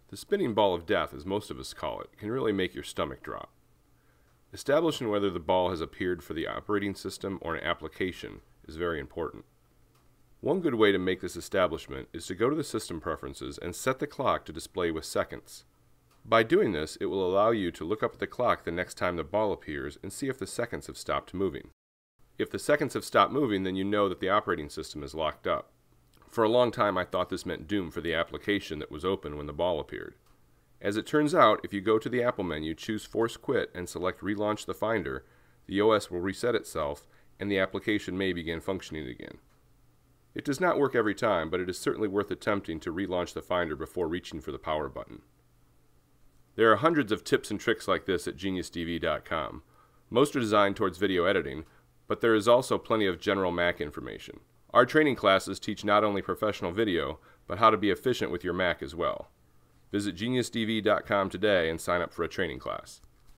The spinning ball of death, as most of us call it, can really make your stomach drop. Establishing whether the ball has appeared for the operating system or an application is very important. One good way to make this establishment is to go to the system preferences and set the clock to display with seconds. By doing this, it will allow you to look up at the clock the next time the ball appears and see if the seconds have stopped moving. If the seconds have stopped moving, then you know that the operating system is locked up. For a long time I thought this meant doom for the application that was open when the ball appeared. As it turns out, if you go to the Apple menu, choose Force Quit, and select Relaunch the Finder, the OS will reset itself and the application may begin functioning again. It does not work every time, but it is certainly worth attempting to relaunch the Finder before reaching for the power button. There are hundreds of tips and tricks like this at GeniusDV.com. Most are designed towards video editing, but there is also plenty of general Mac information. Our training classes teach not only professional video, but how to be efficient with your Mac as well. Visit GeniusDV.com today and sign up for a training class.